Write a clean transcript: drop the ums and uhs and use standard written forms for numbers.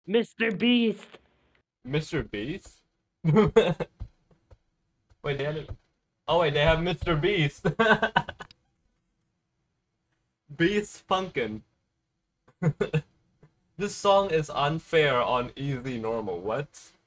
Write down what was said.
Mr. Beast. Mr. Beast? Wait, they had it. Oh wait, they have Mr. Beast. Beast Funkin'. This song is unfair on easy normal. What?